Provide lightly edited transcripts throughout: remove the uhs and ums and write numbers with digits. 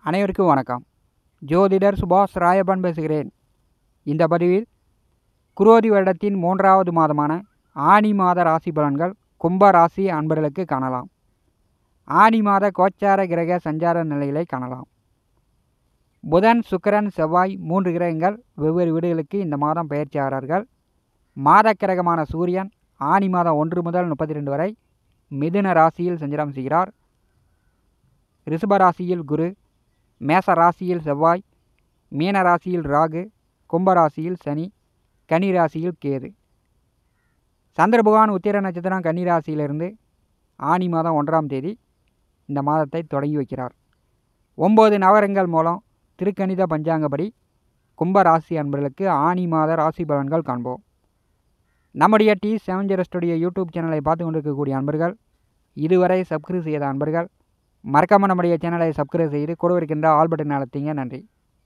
அனைவருக்கும் வணக்கம். ஜோதிடர் சுபாஷ் ராயப்பன் பேசுகிறேன். இந்த பதிவில் குரோதி வருடத்தின் 3வது மாதமான ஆனி மாத ராசி பலன்கள் கும்ப ராசி அன்பர்களுக்கு காணலாம். ஆனி மாத கோச்சார கிரக சஞ்சார நிலைகளை காணலாம். புதன், சுக்கிரன், செவ்வாய் 3 கிரகங்கள் வெவ்வேறு வீடுகளுக்கு இந்த மாதம் பயிற்சியாகிறார்கள். மாத கிரகமான சூரியன் ஆனி மாதம் 1 முதல் 32 வரை மிதுன ராசியில் சஞ்சாரம் செய்கிறார். ரிஷப ராசியில் குரு, மேச ராசியில் செவ்வாய், மீன ராசியில் ராகு, கும்ப ராசியில் சனி, கன்னி ராசியில் கேது. சந்திர பகவான் உத்திர நட்சத்திரம் கன்னி ராசியிலிருந்து ஆனி மாதம் 1ஆம் தேதி இந்த மாதத்தை தொடங்கி வைக்கிறார். 9 நவரங்கள் மூலம் திருக்கணித பஞ்சாங்கப்படி கும்ப ராசி அன்பர்களுக்கு ஆனி மாத ராசி பலன்கள் காண்போம். நம்முடைய T7 ஸ்டுடியோ யூடியூப் சேனலை பார்த்து கொண்டிருக்கக்கூடிய அன்பர்கள், இதுவரை சப்ஸ்கிரைப் செய்த அன்பர்கள் மறக்காமல் நம்முடைய சேனலை சப்ஸ்கிரைப் செய்து கூட இருக்கின்ற ஆல் பட்டன் அழுத்திங்க. நன்றி.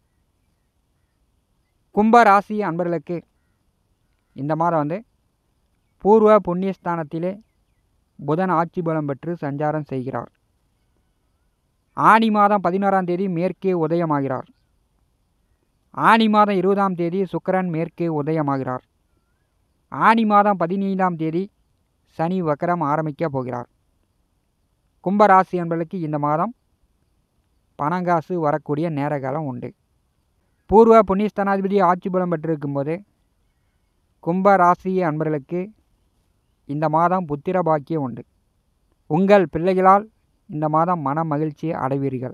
கும்ப ராசி அன்பர்களுக்கு இந்த மாதம் பூர்வ புண்ணியஸ்தானத்திலே புதன் ஆட்சி பலம் பெற்று சஞ்சாரம் செய்கிறார். ஆனி மாதம் 11ஆம் தேதி மேற்கே உதயமாகிறார். ஆனி மாதம் 20ஆம் தேதி சுக்கிரன் மேற்கே உதயமாகிறார். ஆனி மாதம் 15ஆம் தேதி சனி வக்கரம் ஆரம்பிக்க போகிறார். கும்பராசி என்பதற்கு இந்த மாதம் பணங்காசு வரக்கூடிய நேர காலம் உண்டு. பூர்வ புண்ணியஸ்தானாதிபதி ஆட்சி பலம் பெற்றிருக்கும்போது கும்பராசி அன்பர்களுக்கு இந்த மாதம் புத்திர பாக்கியம் உண்டு. உங்கள் பிள்ளைகளால் இந்த மாதம் மன மகிழ்ச்சி அடைவீர்கள்.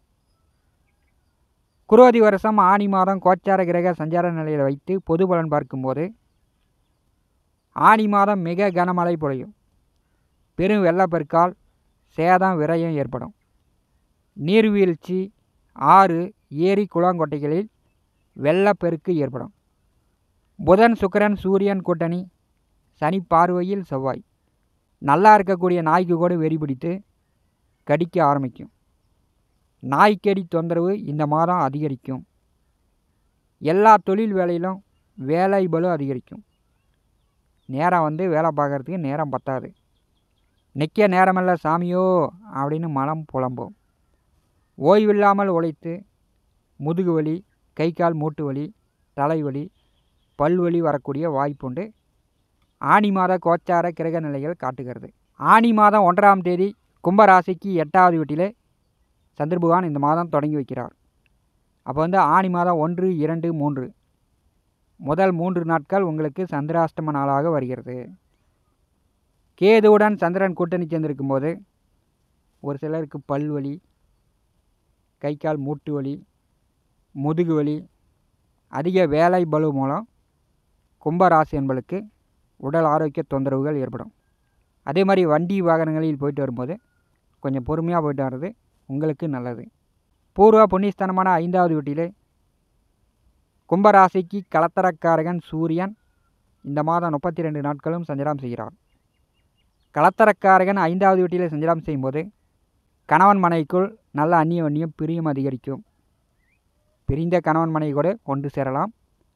குரோதி வருஷம் ஆனி மாதம் கோச்சார கிரக சஞ்சார நிலையில் வைத்து பொது பலன் பார்க்கும்போது ஆனி மாதம் மிக கனமழை பொழியும். பெரும் வெள்ளப்பெருக்கால் சேதம் விரயம் ஏற்படும். நீர்வீழ்ச்சி, ஆறு, ஏரி, குளங்கொட்டைகளில் வெள்ளப்பெருக்கு ஏற்படும். புதன், சுக்கிரன், சூரியன் கூட்டணி, சனி பார்வையில் செவ்வாய். நல்லா இருக்கக்கூடிய நாய்க்கு கூட வெறி பிடித்து கடிக்க ஆரம்பிக்கும். நாய்க்கடி தொந்தரவு இந்த மாதம் அதிகரிக்கும். எல்லா தொழில் வேலையிலும் வேலை பளு அதிகரிக்கும். நேரம் வேலை பார்க்குறதுக்கு நேரம் பத்தாது. நிற்க நேரமல்ல சாமியோ அப்படின்னு மனம் புலம்போம். ஓய்வில்லாமல் உழைத்து முதுகு வலி, கை கால் மூட்டு வலி, தலைவலி, பல்வலி வரக்கூடிய வாய்ப்புண்டு. ஆனி மாத கோச்சார கிரக நிலைகள் காட்டுகிறது. ஆனி மாதம் 1ஆம் தேதி கும்பராசிக்கு 8வது வீட்டிலே சந்திர பகவான் இந்த மாதம் தொடங்கி வைக்கிறார். அப்போ ஆனி மாதம் 1, 2, 3 முதல் 3 நாட்கள் உங்களுக்கு சந்திராஷ்டம நாளாக வருகிறது. கேதுவுடன் சந்திரன் கூட்டணி சேர்ந்திருக்கும் போது ஒரு சிலருக்கு பல்வலி, கை கால் மூட்டு வலி, முதுகு வலி, அதிக வேலை பளு மூலம் கும்பராசி என்பளுக்கு உடல் ஆரோக்கிய தொந்தரவுகள் ஏற்படும். அதே மாதிரி வண்டி வாகனங்களில் போயிட்டு வரும்போது கொஞ்சம் பொறுமையாக போயிட்டு வர்றது உங்களுக்கு நல்லது. பூர்வ புண்ணியஸ்தானமான 5வது வீட்டிலே கும்பராசிக்கு கலத்தரக்காரகன் சூரியன் இந்த மாதம் 32 நாட்களும் சஞ்சாரம் செய்கிறார். கலத்தரக்காரகன் 5வது வீட்டில் சஞ்சாரம் செய்யும்போது கணவன் மனைவிக்குள் நல்ல அந்நியம் பிரியம் அதிகரிக்கும். பிரிந்த கணவன் மனைவி கூட ஒன்று சேரலாம்.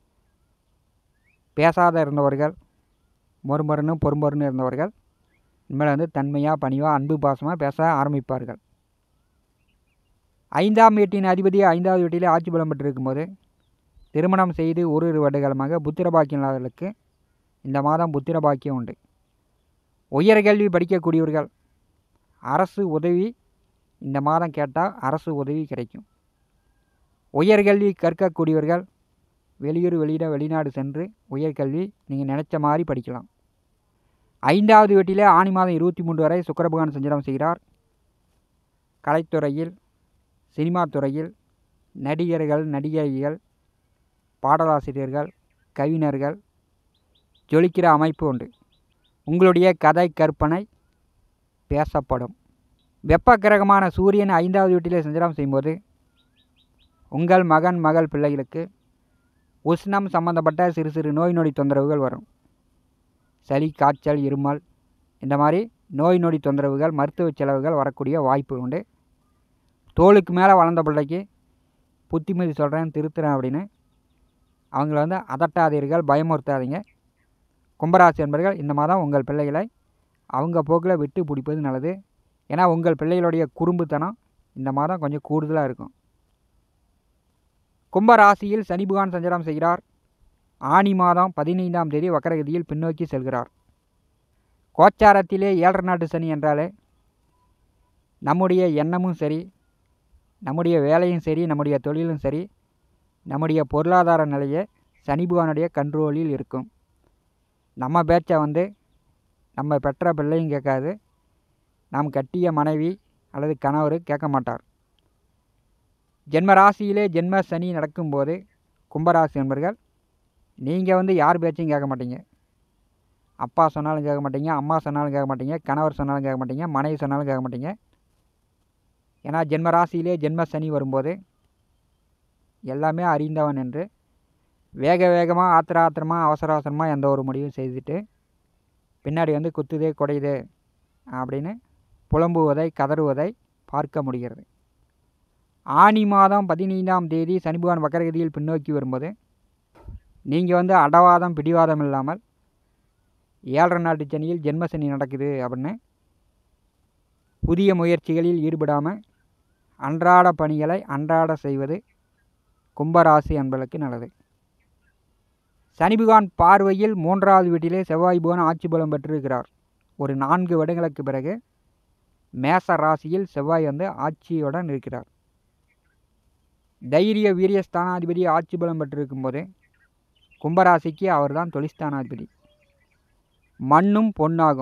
பேசாத இருந்தவர்கள், மொறுமொறுன்னு பொறுமொறுன்னு இருந்தவர்கள் இனிமேல் தன்மையாக பணிவாக அன்பு பாசமாக பேச ஆரம்பிப்பார்கள். 5ஆம் வீட்டின் அதிபதி 5வது வீட்டிலே ஆட்சி பலம் பெற்றிருக்கும்போது திருமணம் செய்து ஒரு வருடகாலமாக புத்திர பாக்கியம் இல்லாதவர்களுக்கு இந்த மாதம் புத்திர பாக்கியம் உண்டு. உயர்கல்வி படிக்கக்கூடியவர்கள் அரசு உதவி இந்த மாதம் கேட்டால் அரசு உதவி கிடைக்கும். உயர்கல்வி கற்கக்கூடியவர்கள் வெளியூர் வெளிநாடு சென்று உயர்கல்வி நீங்கள் நினச்ச மாதிரி படிக்கலாம். 5வது வீட்டிலே ஆனி மாதம் 23 வரை சுக்கிர பகவான் சஞ்சாரம் செய்கிறார். கலைத்துறையில், சினிமா துறையில் நடிகர்கள், நடிகைகள், பாடலாசிரியர்கள், கவிஞர்கள் ஜொலிக்கிற அமைப்பு உண்டு. உங்களுடைய கதை கற்பனை பேசப்படும். வெப்ப கிரகமான சூரியன் 5வது வீட்டிலே சஞ்சாரம் செய்யும்போது உங்கள் மகன் மகள் பிள்ளைகளுக்கு உஷ்ணம் சம்பந்தப்பட்ட சிறு சிறு நோய் நொடி தொந்தரவுகள் வரும். சளி, காய்ச்சல், இருமல் இந்த மாதிரி நோய் நொடி தொந்தரவுகள், மருத்துவ செலவுகள் வரக்கூடிய வாய்ப்பு உண்டு. தோளுக்கு மேலே வளர்ந்த பிள்ளைக்கு புத்திமதி சொல்கிறேன், திருத்துறேன் அப்படின்னு அவங்கள அதட்டாதீர்கள், பயமுறுத்தாதீங்க. கும்பராசி என்பர்கள் இந்த மாதம் உங்கள் பிள்ளைகளை அவங்க போக்கில் விட்டு பிடிப்பது நல்லது. ஏன்னா உங்கள் பிள்ளைகளுடைய குறும்புத்தனம் இந்த மாதம் கொஞ்சம் கூடுதலாக இருக்கும். கும்பராசியில் சனி பகவான் சஞ்சாரம் செய்கிறார். ஆனி மாதம் 15ஆம் தேதி வக்கரகதியில் பின்னோக்கி செல்கிறார். கோச்சாரத்திலே 7 நாட்டு சனி என்றாலே நம்முடைய எண்ணமும் சரி, நம்முடைய வேலையும் சரி, நம்முடைய தொழிலும் சரி, நம்முடைய பொருளாதார நிலையை சனி பகவானுடைய கண்ட்ரோலில் இருக்கும். நம்ம பேச்சை நம்ம பெற்ற பிள்ளையும் கேட்காது, நாம் கட்டிய மனைவி அல்லது கணவர் கேட்க மாட்டார். ஜென்ம ராசியிலே ஜென்ம சனி நடக்கும்போது கும்பராசி என்பர்கள் நீங்கள் யார் பேச்சையும் கேட்க மாட்டீங்க. அப்பா சொன்னாலும் கேட்க மாட்டீங்க, அம்மா சொன்னாலும் கேட்க மாட்டீங்க, கணவர் சொன்னாலும் கேட்க மாட்டீங்க, மனைவி சொன்னாலும் கேட்க மாட்டீங்க. ஏன்னா ஜென்ம ராசியிலே ஜென்ம சனி வரும்போது எல்லாமே அறிந்தவன் என்று வேகமாக ஆத்திரமாக அவசரமாக எந்த ஒரு முடிவும் செய்துட்டு பின்னாடி குத்துதே குடையுதே அப்படின்னு புலம்புவதை கதறுவதை பார்க்க முடிகிறது. ஆனி மாதம் 15ஆம் தேதி சனி பகவான் வக்கரகதியில் பின்னோக்கி வரும்போது நீங்கள் அடவாதம் பிடிவாதம் இல்லாமல் 7 நாட்டு சனியில் ஜென்ம சனி நடக்குது அப்படின்னு புதிய முயற்சிகளில் ஈடுபடாமல் அன்றாட பணிகளை அன்றாட செய்வது கும்பராசி என்பதற்கு நல்லது. சனி பகவான் பார்வையில் 3வது வீட்டிலே செவ்வாய் பகவான் ஆட்சி பலம் பெற்றிருக்கிறார். ஒரு 4 வருடங்களுக்கு பிறகு மேச ராசியில் செவ்வாய் ஆட்சியுடன் இருக்கிறார். தைரிய வீரிய ஸ்தானாதிபதி ஆட்சி பலம் பெற்றிருக்கும்போது கும்பராசிக்கு அவர் தான் தொழிற்ஸ்தானாதிபதி. மண்ணும்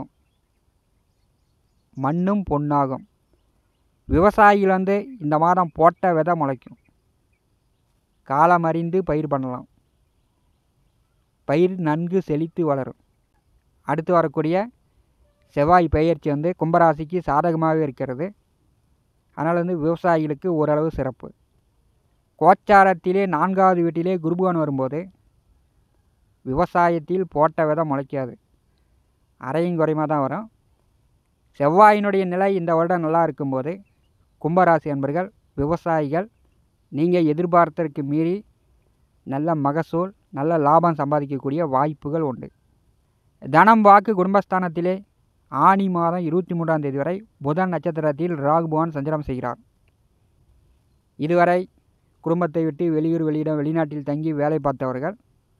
பொன்னாகும். விவசாயிகள் இந்த மாதம் போட்ட விதை முளைக்கும். காலம் அறிந்து பயிர் பண்ணலாம். பயிர் நன்கு செழித்து வளரும். அடுத்து வரக்கூடிய செவ்வாய் பெயர்ச்சி கும்பராசிக்கு சாதகமாகவே இருக்கிறது. அதனால் விவசாயிகளுக்கு ஓரளவு சிறப்பு. கோச்சாரத்திலே 4வது வீட்டிலே குருபகவான் வரும்போது விவசாயத்தில் போட்ட விதை முளைக்காது, அரையும் குறைமாக தான் வரும். செவ்வாயினுடைய நிலை இந்த வருடம் நல்லா இருக்கும்போது கும்பராசி என்பர்கள் விவசாயிகள் நீங்கள் எதிர்பார்த்ததற்கு மீறி நல்ல மகசூல் நல்ல லாபம் சம்பாதிக்கக்கூடிய வாய்ப்புகள் உண்டு. தனம் வாக்கு குடும்பஸ்தானத்திலே ஆனி மாதம் 23ஆம் தேதி வரை புதன் நட்சத்திரத்தில் ராகு பகவான் சஞ்சாரம் செய்கிறார். இதுவரை குடும்பத்தை விட்டு வெளிநாட்டில் தங்கி வேலை பார்த்தவர்கள்,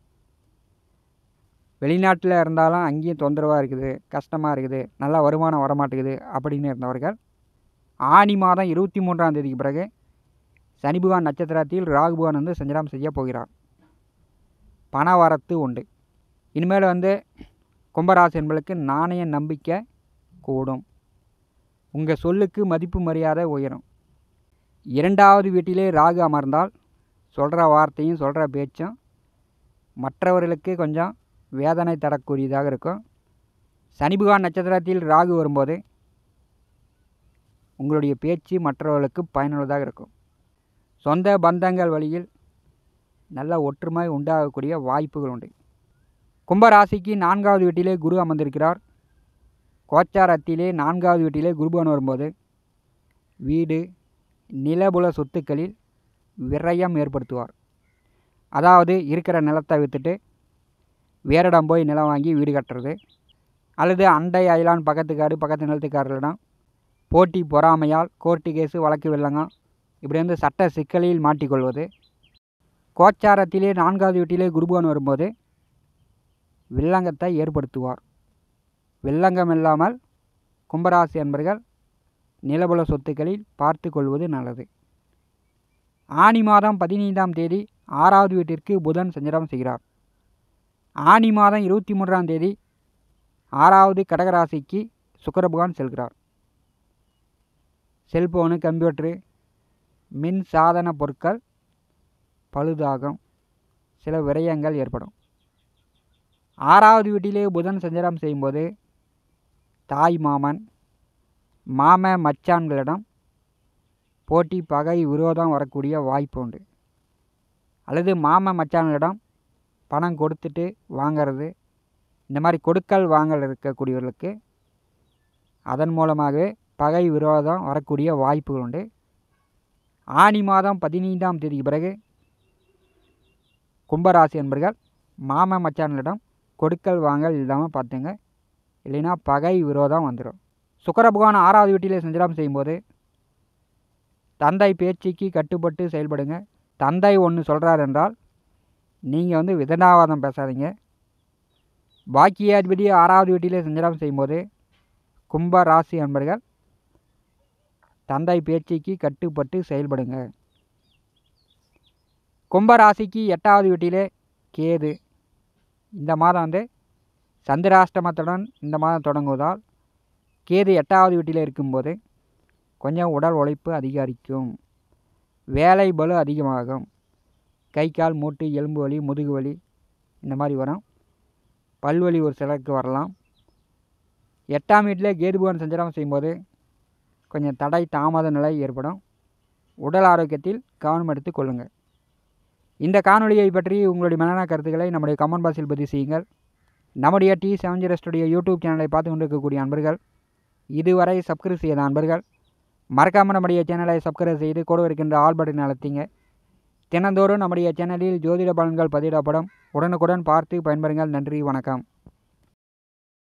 வெளிநாட்டில் இருந்தாலும் அங்கேயும் தொந்தரவாக இருக்குது, கஷ்டமாக இருக்குது, நல்லா வருமானம் வரமாட்டேங்குது அப்படின்னு இருந்தவர்கள் ஆனி மாதம் 23ஆம் தேதிக்கு பிறகு சனி பகவான் நட்சத்திரத்தில் ராகு பகவான் சஞ்சாரம் செய்ய போகிறார். பண வரத்து உண்டு. இனிமேல் கும்பராசி என்பதற்கு நாணய நம்பிக்கை கூடும். உங்கள் சொல்லுக்கு மதிப்பு மரியாதை உயரும். 2வது வீட்டிலே ராகு அமர்ந்தால் சொல்கிற வார்த்தையும் சொல்கிற பேச்சும் மற்றவர்களுக்கு கொஞ்சம் வேதனை தரக்கூடியதாக இருக்கும். சனி பகவான் நட்சத்திரத்தில் ராகு வரும்போது உங்களுடைய பேச்சு மற்றவர்களுக்கு பயனுள்ளதாக இருக்கும். சொந்த பந்தங்கள் வழியில் நல்ல ஒற்றுமை உண்டாகக்கூடிய வாய்ப்புகள் உண்டு. கும்பராசிக்கு 4வது வீட்டிலே குரு அமர்ந்திருக்கிறார். கோச்சாரத்திலே 4வது வீட்டிலே குருபவன் வரும்போது வீடு நிலபுல சொத்துக்களில் விரயம் ஏற்படுத்துவார். அதாவது இருக்கிற நிலத்தை விற்றுட்டு வேறிடம் போய் நிலம் வாங்கி வீடு கட்டுறது, அல்லது அண்டை அயலான் பக்கத்து காடு பக்கத்து நிலத்துக்காரர்களிடம் போட்டி பொறாமையால் கோர்ட்டு கேஸு வழக்கு வில்லங்கம் இப்படி சட்ட சிக்கலில் மாட்டிக்கொள்வது. கோச்சாரத்திலே 4வது வீட்டிலே குருபவன் வரும்போது வில்லங்கத்தை ஏற்படுத்துவார். வில்லங்கம் இல்லாமல் கும்பராசி என்பர்கள் நிலபுல சொத்துக்களில் பார்த்து கொள்வது நல்லது. ஆனி மாதம் 15ஆம் தேதி 6வது வீட்டிற்கு புதன் சஞ்சாரம் செய்கிறார். ஆனி மாதம் 23ஆம் தேதி 6வது கடகராசிக்கு சுக்கிர பகவான் செல்கிறார். செல்போனு கம்ப்யூட்டரு மின் சாதன பொருட்கள் பழுதாகும், சில விரயங்கள் ஏற்படும். 6வது வீட்டிலே புதன் சஞ்சாரம் செய்யும்போது தாய் மாமன் மச்சான்களிடம் போட்டி பகை விரோதம் வரக்கூடிய வாய்ப்பு உண்டு. அல்லது மச்சான்களிடம் பணம் கொடுத்துட்டு வாங்கிறது, இந்த மாதிரி கொடுக்கல் வாங்கல் இருக்கக்கூடியவர்களுக்கு அதன் மூலமாகவே பகை விரோதம் வரக்கூடிய வாய்ப்புகள் உண்டு. ஆனி மாதம் 15ஆம் தேதிக்கு பிறகு கும்பராசி என்பர்கள் மச்சான்களிடம் கொடுக்கல் வாங்கல் இல்லாமல் பார்த்துங்க, இல்லைன்னா பகை விரோதம் வந்துடும். சுக்கிர பகவான் 6வது வீட்டிலே சஞ்சாரம் செய்யும்போது தந்தை பேச்சுக்கு கட்டுப்பட்டு செயல்படுங்க. தந்தை ஒன்று சொல்கிறார் என்றால் நீங்கள் வந்து விதண்டாவாதம் பேசாதீங்க. பாக்கியாதிபதி 6வது வீட்டிலே சஞ்சாரம் செய்யும்போது கும்ப ராசி அன்பர்கள் தந்தை பேச்சுக்கு கட்டுப்பட்டு செயல்படுங்க. கும்பராசிக்கு 8வது வீட்டிலே கேது. இந்த மாதம் வந்து சந்திராஷ்டமத்துடன் இந்த மாதம் தொடங்குவதால் கேது 8வது வீட்டில் இருக்கும்போது கொஞ்சம் உடல் உழைப்பு அதிகரிக்கும். வேலை பளு அதிகமாகும். கை கால் மூட்டு எலும்பு வலி முதுகு வலி இந்த மாதிரி வரும். பல்வலி ஒரு சிலருக்கு வரலாம். 8ஆம் வீட்டில் கேது பகவான் சஞ்சாரம் செய்யும்போது கொஞ்சம் தடை தாமத நிலை ஏற்படும். உடல் ஆரோக்கியத்தில் கவனம் எடுத்து கொள்ளுங்கள். இந்த காணொலியை பற்றி உங்களுடைய மேலான கருத்துக்களை நம்முடைய கமெண்ட் பாக்ஸில் பதிவு செய்யுங்கள். நம்முடைய T70 ஸ்டுடியோ யூடியூப் சேனலை பார்த்து கொண்டிருக்கக்கூடிய அன்பர்கள், இதுவரை சப்ஸ்கிரைப் செய்த அன்பர்கள் மறக்காமல் நம்முடைய சேனலை சப்ஸ்கிரைப் செய்து கூட இருக்கின்ற ஆல் பட்டன் அழுத்திங்க. தினந்தோறும் நம்முடைய சேனலில் ஜோதிட பலன்கள் பதிவிடப்படும். உடனுக்குடன் பார்த்து பயன்பெறுங்கள். நன்றி, வணக்கம்.